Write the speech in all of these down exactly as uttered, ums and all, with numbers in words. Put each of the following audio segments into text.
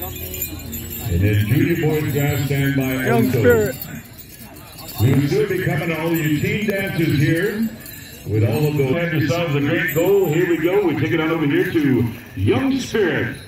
And then junior boys grass stand by Young also. Spirit. We'll soon be coming to all you team dancers here with all of those. Have yourselves a great goal. Here we go. We take it on over here to Young Spirit.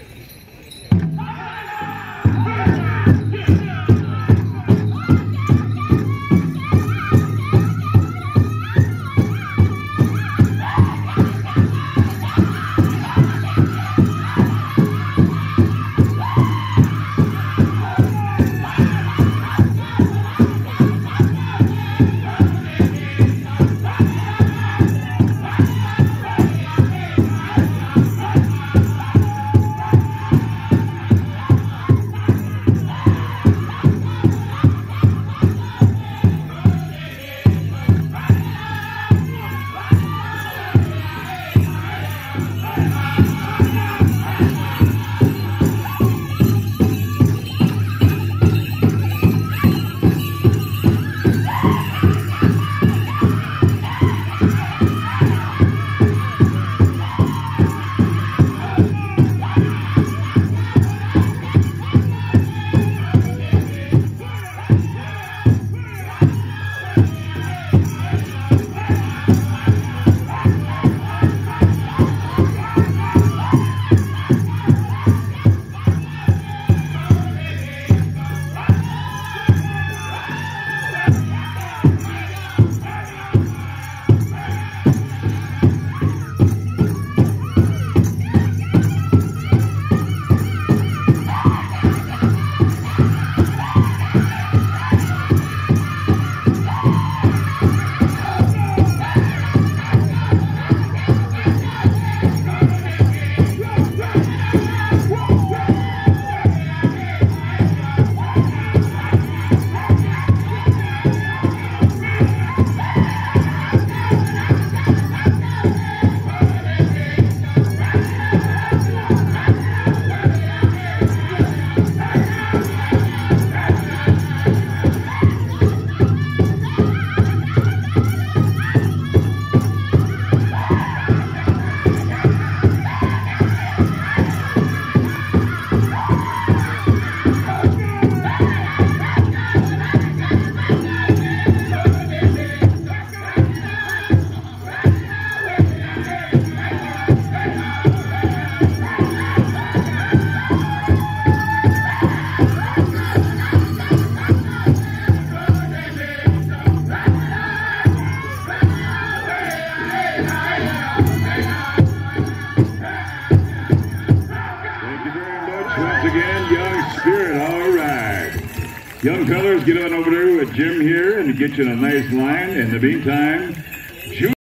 Once again, Young Spirit, all right. Young fellas, get on over there with Jim here and get you in a nice line. In the meantime,